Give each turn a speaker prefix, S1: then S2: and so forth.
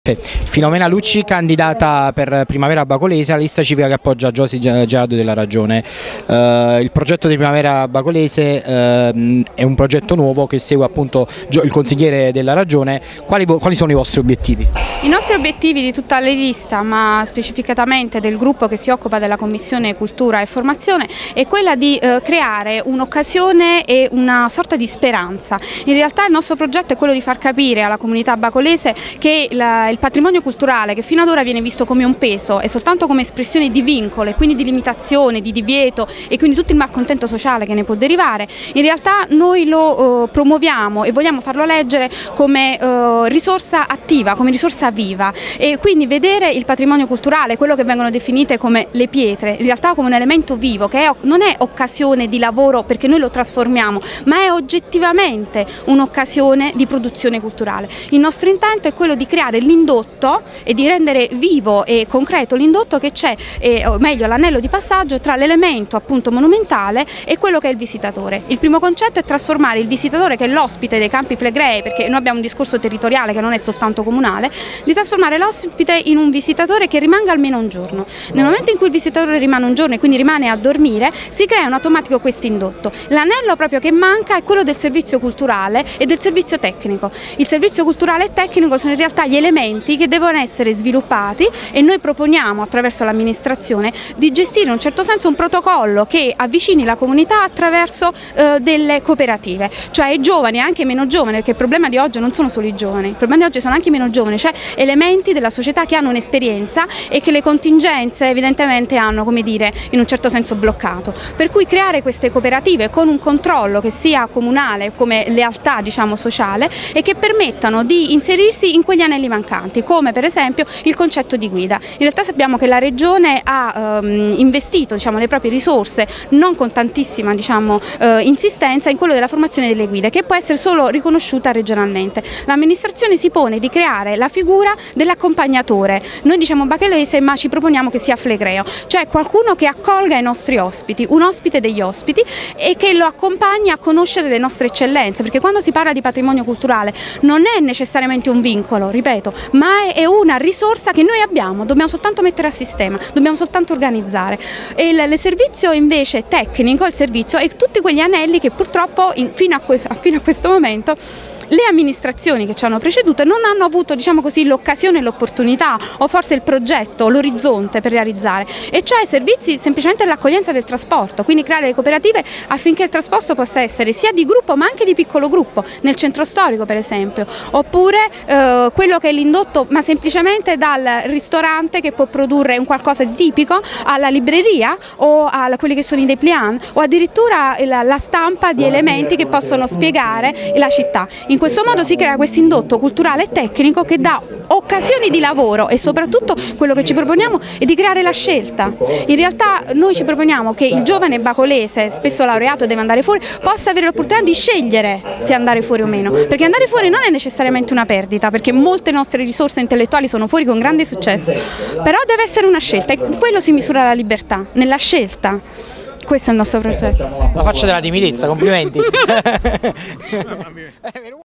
S1: Filomena Lucci, candidata per Primavera Bacolese alla lista civica che appoggia Giosi Gelado della Ragione. Il progetto di Primavera Bacolese è un progetto nuovo che segue appunto il consigliere della Ragione. Quali sono i vostri obiettivi?
S2: I nostri obiettivi di tutta la lista, ma specificatamente del gruppo che si occupa della Commissione Cultura e Formazione, è quella di creare un'occasione e una sorta di speranza. In realtà il nostro progetto è quello di far capire alla comunità bacolese che il patrimonio culturale, che fino ad ora viene visto come un peso e soltanto come espressione di vincolo e quindi di limitazione, di divieto e quindi tutto il malcontento sociale che ne può derivare, in realtà noi lo promuoviamo e vogliamo farlo leggere come risorsa attiva, come risorsa viva, e quindi vedere il patrimonio culturale, quello che vengono definite come le pietre, in realtà come un elemento vivo che non è occasione di lavoro perché noi lo trasformiamo, ma è oggettivamente un'occasione di produzione culturale. Il nostro intento è quello di creare l'indotto e di rendere vivo e concreto l'indotto che c'è, o meglio l'anello di passaggio tra l'elemento appunto monumentale e quello che è il visitatore. Il primo concetto è trasformare il visitatore, che è l'ospite dei Campi Flegrei, perché noi abbiamo un discorso territoriale che non è soltanto comunale, di trasformare l'ospite in un visitatore che rimanga almeno un giorno. Nel momento in cui il visitatore rimane un giorno e quindi rimane a dormire, si crea in automatico questo indotto. L'anello proprio che manca è quello del servizio culturale e del servizio tecnico. Il servizio culturale e tecnico sono in realtà gli elementi che devono essere sviluppati, e noi proponiamo attraverso l'amministrazione di gestire in un certo senso un protocollo che avvicini la comunità attraverso delle cooperative, cioè i giovani e anche i meno giovani, perché il problema di oggi non sono solo i giovani, il problema di oggi sono anche i meno giovani, cioè elementi della società che hanno un'esperienza e che le contingenze evidentemente hanno, come dire, in un certo senso bloccato. Per cui creare queste cooperative con un controllo che sia comunale come lealtà, diciamo, sociale, e che permettano di inserirsi in quegli anelli mancanti, come per esempio il concetto di guida. In realtà sappiamo che la Regione ha investito, diciamo, le proprie risorse, non con tantissima, diciamo, insistenza, in quello della formazione delle guide, che può essere solo riconosciuta regionalmente. L'amministrazione si pone di creare la figura dell'accompagnatore. Noi diciamo bacolese, ma ci proponiamo che sia flegreo, cioè qualcuno che accolga i nostri ospiti, un ospite degli ospiti, e che lo accompagni a conoscere le nostre eccellenze, perché quando si parla di patrimonio culturale non è necessariamente un vincolo, ripeto, ma è una risorsa che noi abbiamo, dobbiamo soltanto mettere a sistema, dobbiamo soltanto organizzare. E il servizio invece tecnico, il servizio è tutti quegli anelli che purtroppo fino a questo momento le amministrazioni che ci hanno preceduto non hanno avuto, diciamo così, l'occasione e l'opportunità, o forse il progetto, l'orizzonte per realizzare, e cioè servizi semplicemente dell'accoglienza del trasporto, quindi creare le cooperative affinché il trasporto possa essere sia di gruppo ma anche di piccolo gruppo, nel centro storico per esempio, oppure quello che è l'indotto, ma semplicemente dal ristorante che può produrre un qualcosa di tipico, alla libreria o a quelli che sono i dépliant, o addirittura la stampa di elementi che possono spiegare la città. In questo modo si crea questo indotto culturale e tecnico che dà occasioni di lavoro, e soprattutto quello che ci proponiamo è di creare la scelta. In realtà noi ci proponiamo che il giovane bacolese, spesso laureato, deve andare fuori, possa avere l'opportunità di scegliere se andare fuori o meno, perché andare fuori non è necessariamente una perdita, perché molte nostre risorse intellettuali sono fuori con grande successo, però deve essere una scelta, e in quello si misura la libertà, nella scelta. Questo è il nostro progetto.
S1: La faccia della timidezza, complimenti.